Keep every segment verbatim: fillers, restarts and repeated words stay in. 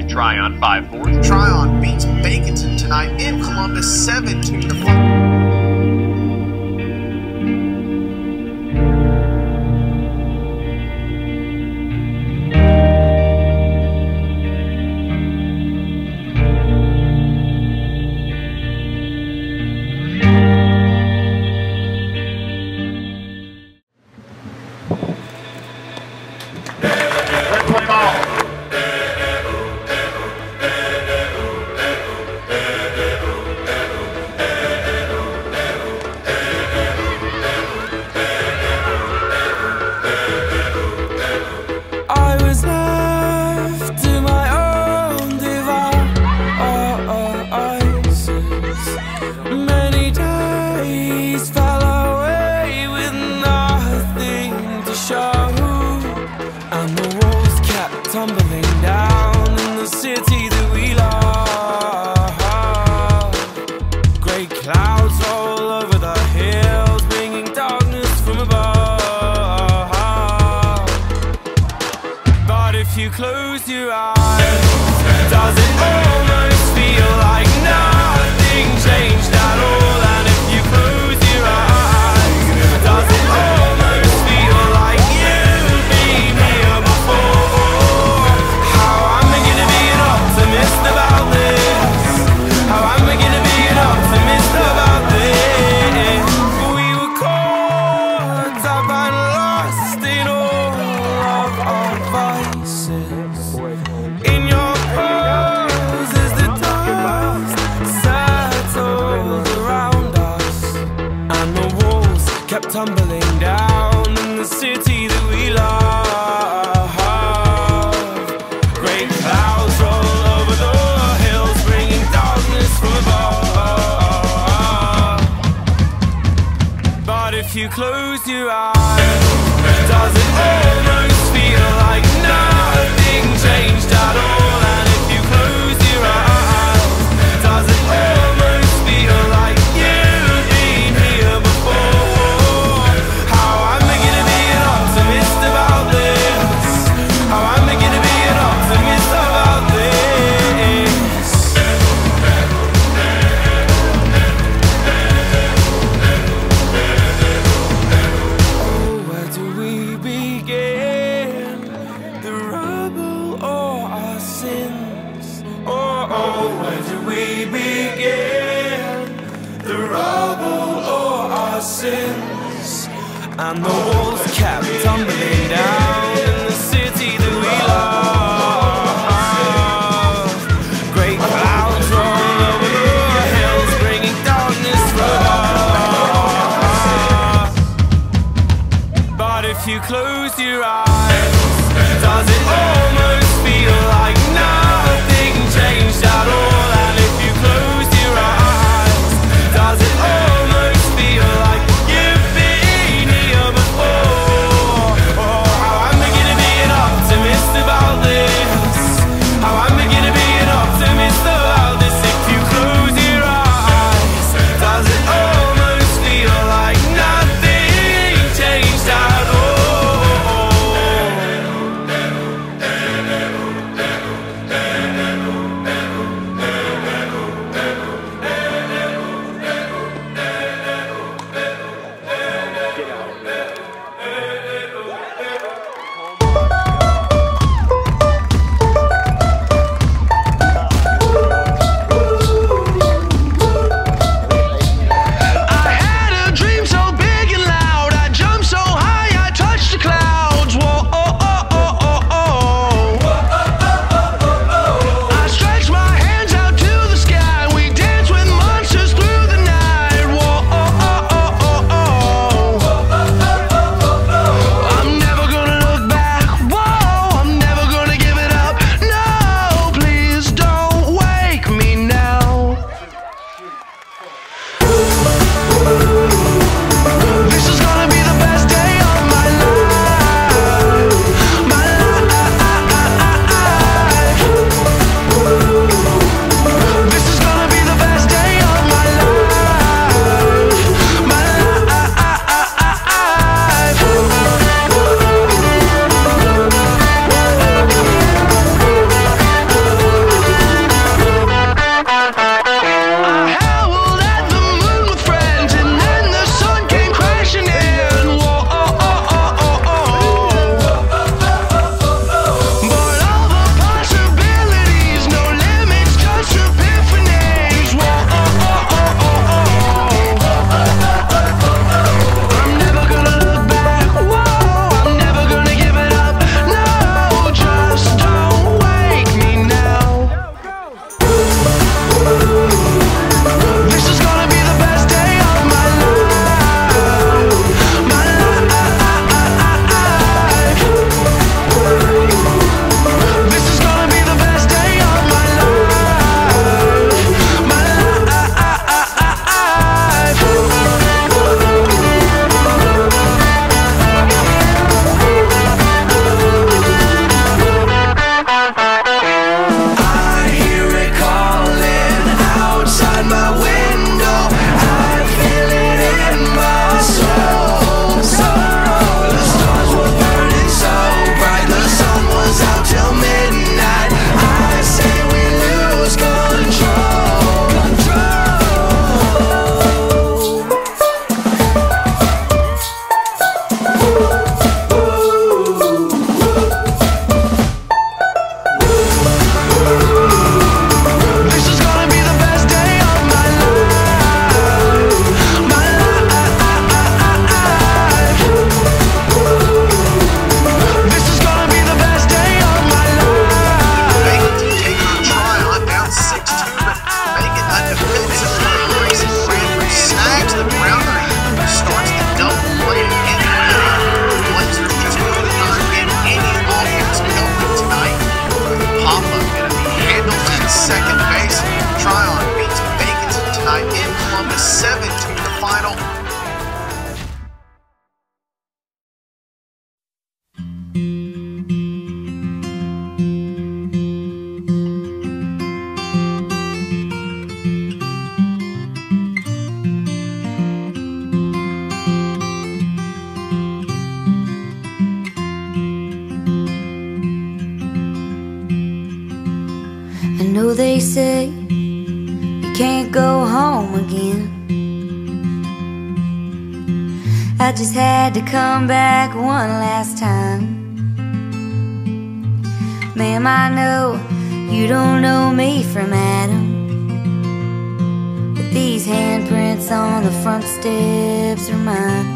to Trion five four. Trion beats Baconton tonight in Columbus seven two to four. Many days fell away with nothing to show, and the walls kept tumbling down in the city that we love. Great clouds roll over the hills, bringing darkness from above. But if you close your eyes, does it almost feel like nothing changed at all? And if you close your eyes, does it almost feel like you've been here before? How am I gonna be an optimist about this? How am I gonna be an optimist about this? We were caught up and lost in all of our vices. In your pose as the dust settled around us, and the walls kept tumbling down in the city that we love. Great clouds roll over the hills, bringing darkness from above. But if you close your eyes, does it almost feel like nothing changed at all? And if you close your eyes, does it almost feel like you've been here before? How am I gonna be an optimist about this? How am I gonna be an optimist about this? Oh, where do we begin? The rubble or our sins? Oh, oh, where do we begin? The rubble or our sins? And the walls kept tumbling down in the city that we love. Great clouds roll over the hills, bringing darkness from above. But if you close your eyes, does it almost feel like nothing changed at all? And if you close your eyes, does it almost feel like you've been here before? Oh, how am I gonna be an optimist about this? How am I gonna be an optimist about this? If you close your eyes, does it almost feel like nothing changed at all? know they say you can't go home again. I just had to come back one last time. Ma'am, I know you don't know me from Adam, but these handprints on the front steps are mine.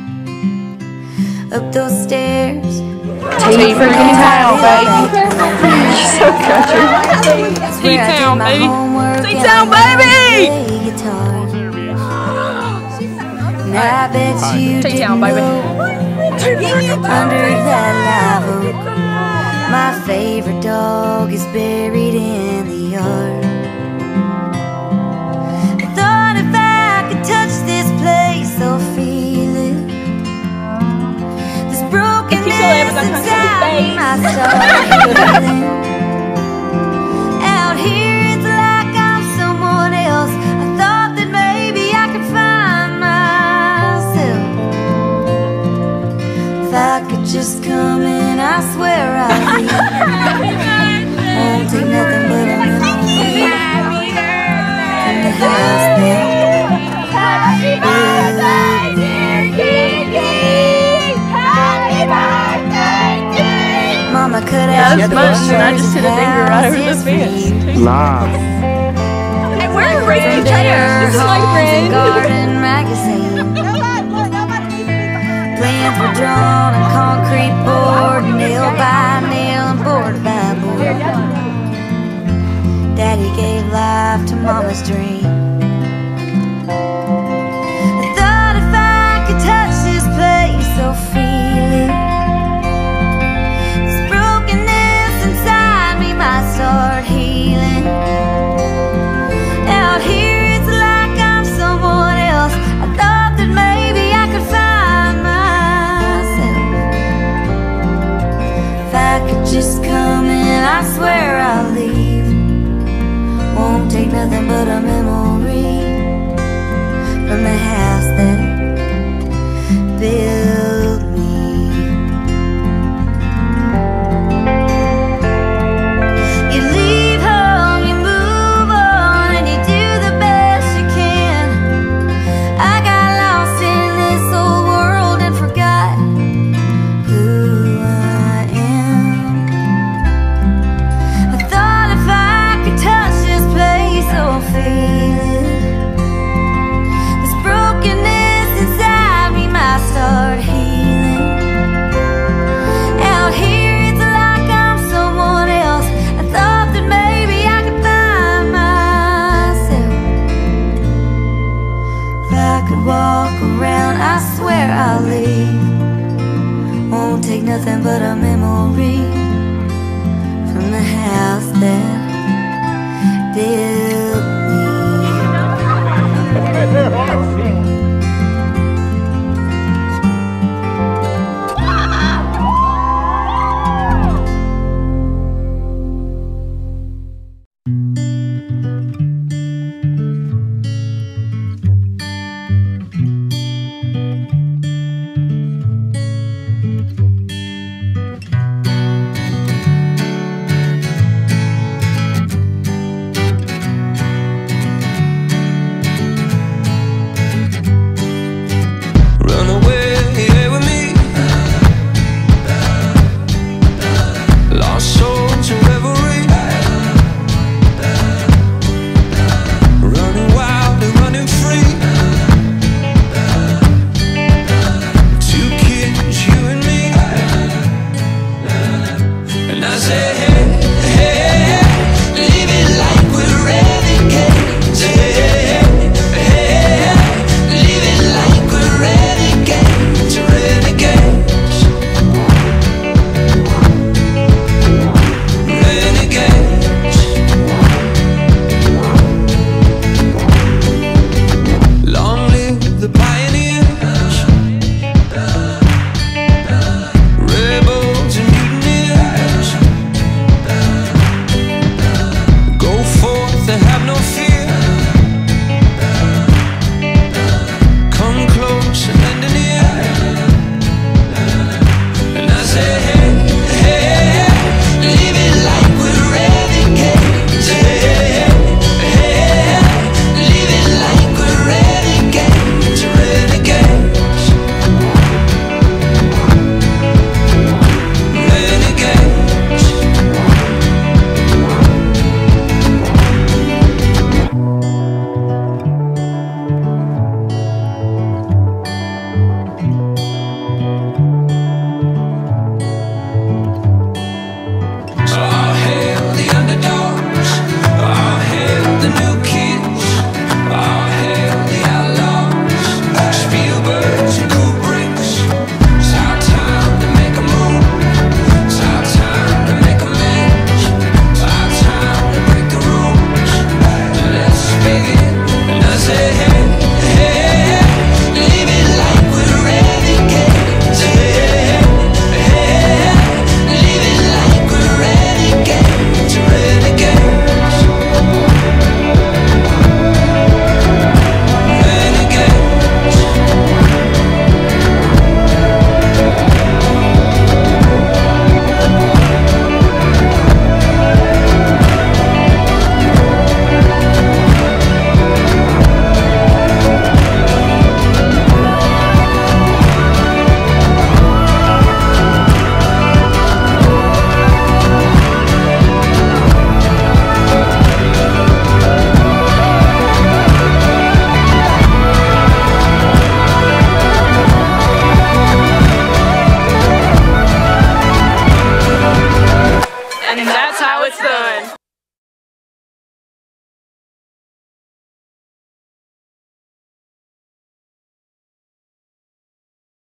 Up those stairs, T-freaking town, baby. So country. T-town, baby. T-town, baby. And I bet you T-town, didn't baby. know under that live oak, my favorite dog is buried in the yard. I thought if I could touch this place, I'll feel it. This brokenness inside my soul. Out here it's like I'm someone else. I thought that maybe I could find myself. If I could just come in, I swear I'd leave. Won't take nothing but a memory from the house that Happy birthday, dear Kiki. Happy birthday, dear. Mama cut Yeah, out that's much, and I just hit a finger right over the fence. Nah. Hey, we're a raging chair. This is my friend. Garden magazine. Plans were drawn on concrete board, nail by nail and board by board. Daddy gave life to Mama's dream. I thought if I could touch this place, I'll feel it. This brokenness inside me might start healing. Out here it's like I'm someone else. I thought that maybe I could find myself. If I could just come in, I swear I'll leave. Won't take nothing but a memory from the house that built me. You leave home, you move on, and you do the best you can. I got lost in this old world and forgot who I am. I thought if I could touch this place, I'll feel it. This brokenness inside me might start healing. Out here it's like I'm someone else. I thought that maybe I could find myself. If I could walk around, I swear I'll leave. Won't take nothing but a memory from the house that built